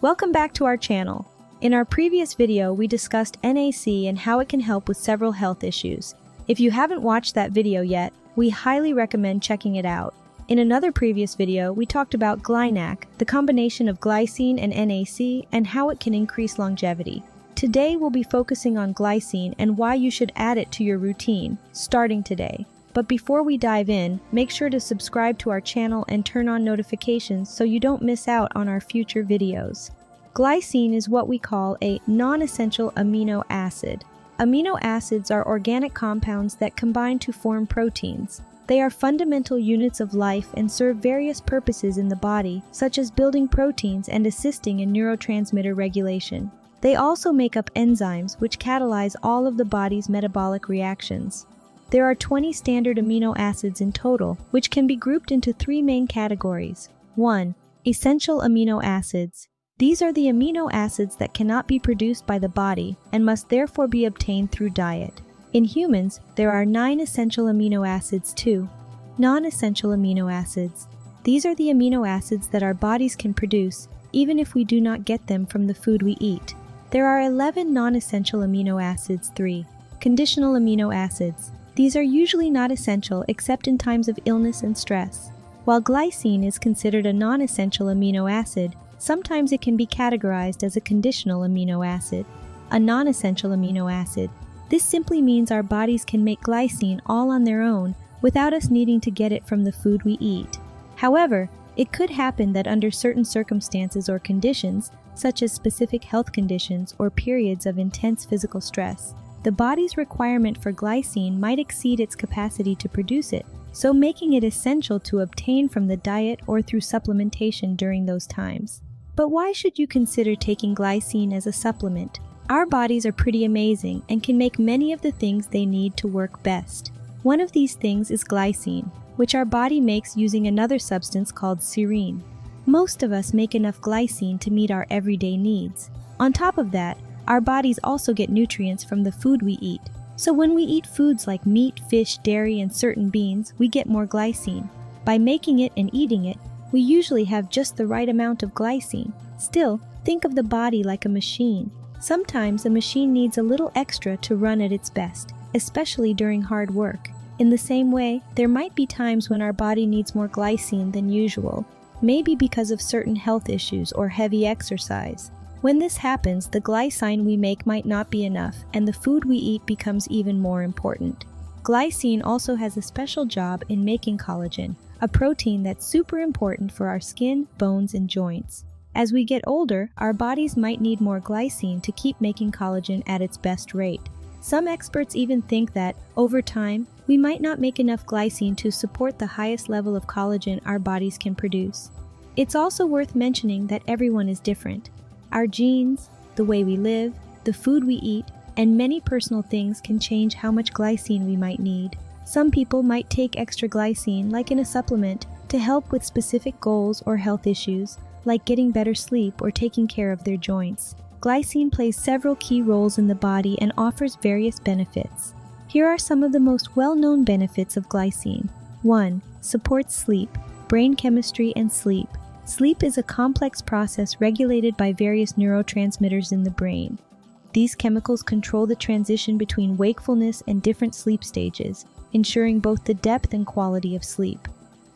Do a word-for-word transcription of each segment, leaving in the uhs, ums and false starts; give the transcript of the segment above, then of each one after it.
Welcome back to our channel. In our previous video, we discussed N A C and how it can help with several health issues. If you haven't watched that video yet, we highly recommend checking it out. In another previous video, we talked about Glynac, the combination of glycine and N A C, and how it can increase longevity. Today, we'll be focusing on glycine and why you should add it to your routine, starting today. But before we dive in, make sure to subscribe to our channel and turn on notifications so you don't miss out on our future videos. Glycine is what we call a non-essential amino acid. Amino acids are organic compounds that combine to form proteins. They are fundamental units of life and serve various purposes in the body, such as building proteins and assisting in neurotransmitter regulation. They also make up enzymes, which catalyze all of the body's metabolic reactions. There are twenty standard amino acids in total, which can be grouped into three main categories. one. Essential amino acids. These are the amino acids that cannot be produced by the body and must therefore be obtained through diet. In humans, there are nine essential amino acids too. Non-essential amino acids. These are the amino acids that our bodies can produce, even if we do not get them from the food we eat. There are eleven non-essential amino acids. three. Conditional amino acids. These are usually not essential except in times of illness and stress. While glycine is considered a non-essential amino acid, sometimes it can be categorized as a conditional amino acid. A non-essential amino acid. This simply means our bodies can make glycine all on their own without us needing to get it from the food we eat. However, it could happen that under certain circumstances or conditions, such as specific health conditions or periods of intense physical stress, the body's requirement for glycine might exceed its capacity to produce it, so making it essential to obtain from the diet or through supplementation during those times. But why should you consider taking glycine as a supplement? Our bodies are pretty amazing and can make many of the things they need to work best. One of these things is glycine, which our body makes using another substance called serine. Most of us make enough glycine to meet our everyday needs. On top of that, our bodies also get nutrients from the food we eat. So when we eat foods like meat, fish, dairy, and certain beans, we get more glycine. By making it and eating it, we usually have just the right amount of glycine. Still, think of the body like a machine. Sometimes a machine needs a little extra to run at its best, especially during hard work. In the same way, there might be times when our body needs more glycine than usual, maybe because of certain health issues or heavy exercise. When this happens, the glycine we make might not be enough, and the food we eat becomes even more important. Glycine also has a special job in making collagen, a protein that's super important for our skin, bones, and joints. As we get older, our bodies might need more glycine to keep making collagen at its best rate. Some experts even think that, over time, we might not make enough glycine to support the highest level of collagen our bodies can produce. It's also worth mentioning that everyone is different. Our genes, the way we live, the food we eat, and many personal things can change how much glycine we might need. Some people might take extra glycine, like in a supplement, to help with specific goals or health issues, like getting better sleep or taking care of their joints. Glycine plays several key roles in the body and offers various benefits. Here are some of the most well-known benefits of glycine. one. Supports sleep, brain chemistry, and sleep. Sleep is a complex process regulated by various neurotransmitters in the brain. These chemicals control the transition between wakefulness and different sleep stages, ensuring both the depth and quality of sleep.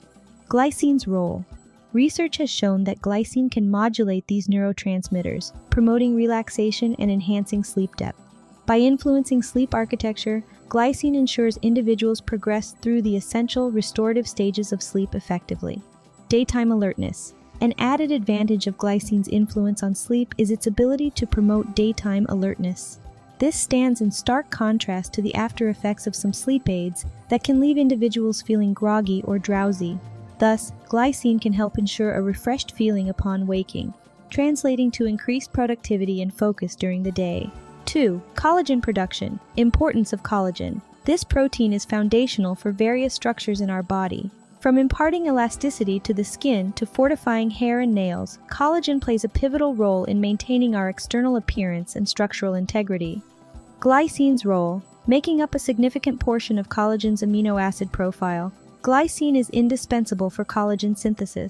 Glycine's role. Research has shown that glycine can modulate these neurotransmitters, promoting relaxation and enhancing sleep depth. By influencing sleep architecture, glycine ensures individuals progress through the essential restorative stages of sleep effectively. Daytime alertness. An added advantage of glycine's influence on sleep is its ability to promote daytime alertness. This stands in stark contrast to the after effects of some sleep aids that can leave individuals feeling groggy or drowsy. Thus, glycine can help ensure a refreshed feeling upon waking, translating to increased productivity and focus during the day. two. Collagen production. Importance of collagen. This protein is foundational for various structures in our body. From imparting elasticity to the skin to fortifying hair and nails, collagen plays a pivotal role in maintaining our external appearance and structural integrity. Glycine's role. Making up a significant portion of collagen's amino acid profile, glycine is indispensable for collagen synthesis.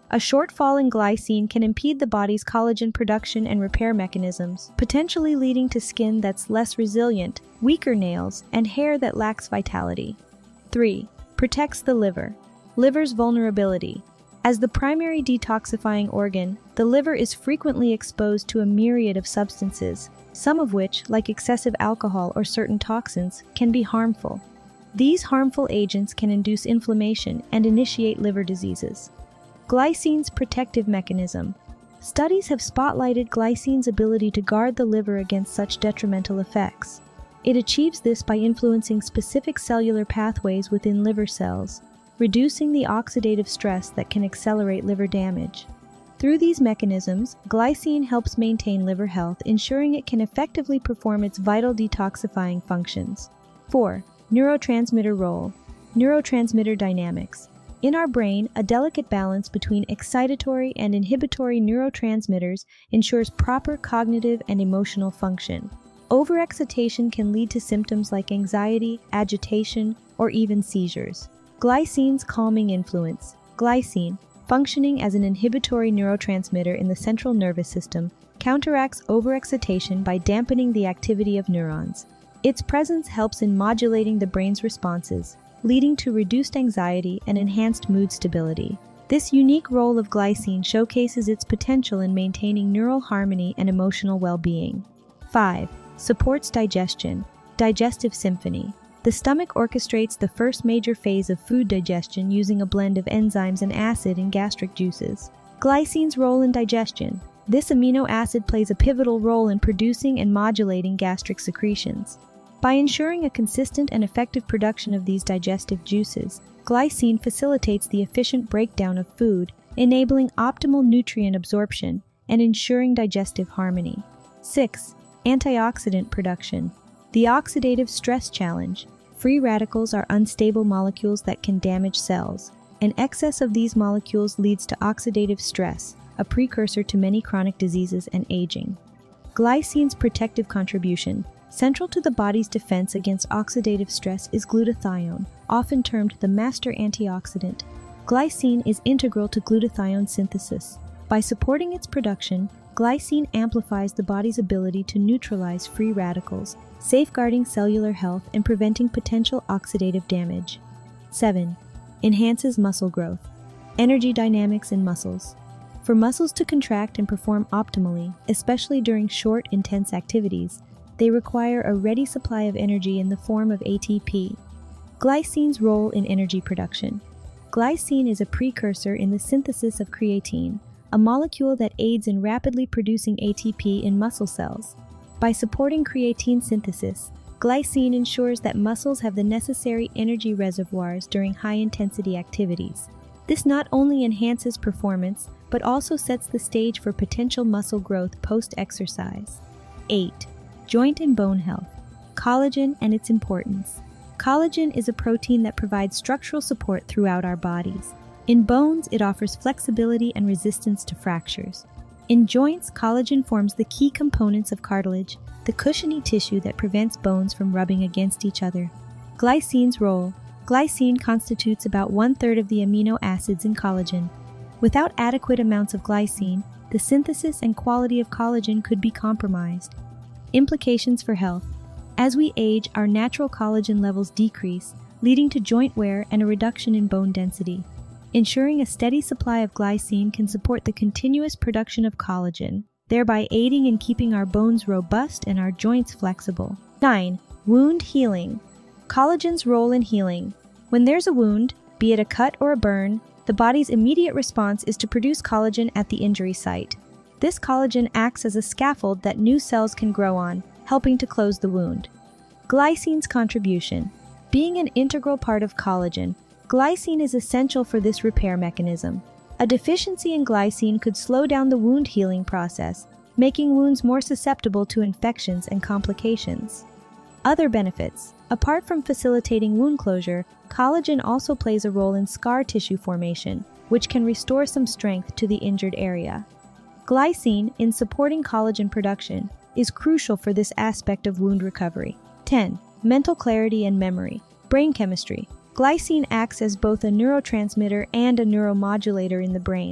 A shortfall in glycine can impede the body's collagen production and repair mechanisms, potentially leading to skin that's less resilient, weaker nails, and hair that lacks vitality. three. Protects the liver. Liver's vulnerability. As the primary detoxifying organ, the liver is frequently exposed to a myriad of substances, some of which, like excessive alcohol or certain toxins, can be harmful. These harmful agents can induce inflammation and initiate liver diseases. Glycine's protective mechanism. Studies have spotlighted glycine's ability to guard the liver against such detrimental effects. It achieves this by influencing specific cellular pathways within liver cells, reducing the oxidative stress that can accelerate liver damage. Through these mechanisms, glycine helps maintain liver health, ensuring it can effectively perform its vital detoxifying functions. four. Neurotransmitter role. Neurotransmitter dynamics. In our brain, a delicate balance between excitatory and inhibitory neurotransmitters ensures proper cognitive and emotional function. Overexcitation can lead to symptoms like anxiety, agitation, or even seizures. Glycine's calming influence. Glycine, functioning as an inhibitory neurotransmitter in the central nervous system, counteracts overexcitation by dampening the activity of neurons. Its presence helps in modulating the brain's responses, leading to reduced anxiety and enhanced mood stability. This unique role of glycine showcases its potential in maintaining neural harmony and emotional well-being. five. Supports digestion. Digestive symphony. The stomach orchestrates the first major phase of food digestion using a blend of enzymes and acid in gastric juices. Glycine's role in digestion. This amino acid plays a pivotal role in producing and modulating gastric secretions. By ensuring a consistent and effective production of these digestive juices, glycine facilitates the efficient breakdown of food, enabling optimal nutrient absorption and ensuring digestive harmony. six. Antioxidant production. The oxidative stress challenge. Free radicals are unstable molecules that can damage cells. An excess of these molecules leads to oxidative stress, a precursor to many chronic diseases and aging. Glycine's protective contribution. Central to the body's defense against oxidative stress is glutathione, often termed the master antioxidant. Glycine is integral to glutathione synthesis. By supporting its production, glycine amplifies the body's ability to neutralize free radicals, safeguarding cellular health and preventing potential oxidative damage. seven. Enhances muscle growth. Energy dynamics in muscles. For muscles to contract and perform optimally, especially during short, intense activities, they require a ready supply of energy in the form of A T P. Glycine's role in energy production. Glycine is a precursor in the synthesis of creatine, a molecule that aids in rapidly producing A T P in muscle cells. By supporting creatine synthesis, glycine ensures that muscles have the necessary energy reservoirs during high-intensity activities. This not only enhances performance, but also sets the stage for potential muscle growth post-exercise. eight. Joint and bone health. Collagen and its importance. Collagen is a protein that provides structural support throughout our bodies. In bones, it offers flexibility and resistance to fractures. In joints, collagen forms the key components of cartilage, the cushiony tissue that prevents bones from rubbing against each other. Glycine's role. Glycine constitutes about one-third of the amino acids in collagen. Without adequate amounts of glycine, the synthesis and quality of collagen could be compromised. Implications for health. As we age, our natural collagen levels decrease, leading to joint wear and a reduction in bone density. Ensuring a steady supply of glycine can support the continuous production of collagen, thereby aiding in keeping our bones robust and our joints flexible. nine. Wound healing. Collagen's role in healing. When there's a wound, be it a cut or a burn, the body's immediate response is to produce collagen at the injury site. This collagen acts as a scaffold that new cells can grow on, helping to close the wound. Glycine's contribution. Being an integral part of collagen, glycine is essential for this repair mechanism. A deficiency in glycine could slow down the wound healing process, making wounds more susceptible to infections and complications. Other benefits. Apart from facilitating wound closure, collagen also plays a role in scar tissue formation, which can restore some strength to the injured area. Glycine, in supporting collagen production, is crucial for this aspect of wound recovery. ten. Mental clarity and memory. Brain chemistry. Glycine acts as both a neurotransmitter and a neuromodulator in the brain.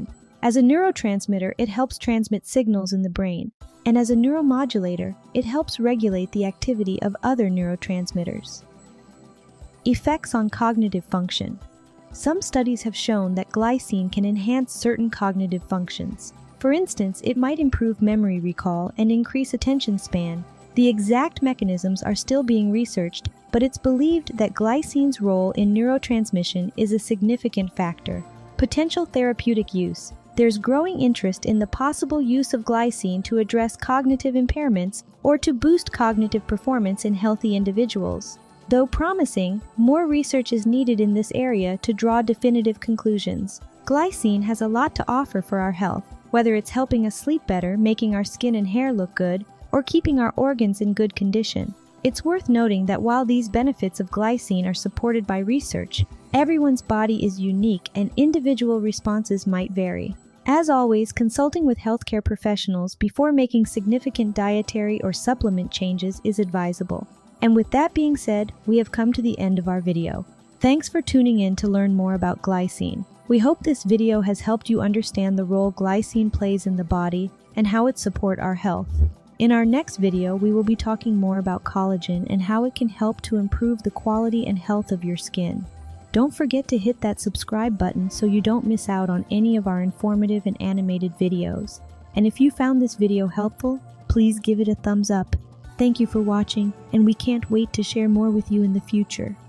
As a neurotransmitter, it helps transmit signals in the brain, and as a neuromodulator, it helps regulate the activity of other neurotransmitters. Effects on cognitive function. Some studies have shown that glycine can enhance certain cognitive functions. For instance, it might improve memory recall and increase attention span. The exact mechanisms are still being researched, but it's believed that glycine's role in neurotransmission is a significant factor. Potential therapeutic use. There's growing interest in the possible use of glycine to address cognitive impairments or to boost cognitive performance in healthy individuals. Though promising, more research is needed in this area to draw definitive conclusions. Glycine has a lot to offer for our health, whether it's helping us sleep better, making our skin and hair look good, or keeping our organs in good condition. It's worth noting that while these benefits of glycine are supported by research, everyone's body is unique and individual responses might vary. As always, consulting with healthcare professionals before making significant dietary or supplement changes is advisable. And with that being said, we have come to the end of our video. Thanks for tuning in to learn more about glycine. We hope this video has helped you understand the role glycine plays in the body and how it supports our health. In our next video, we will be talking more about collagen and how it can help to improve the quality and health of your skin. Don't forget to hit that subscribe button so you don't miss out on any of our informative and animated videos. And if you found this video helpful, please give it a thumbs up. Thank you for watching, and we can't wait to share more with you in the future.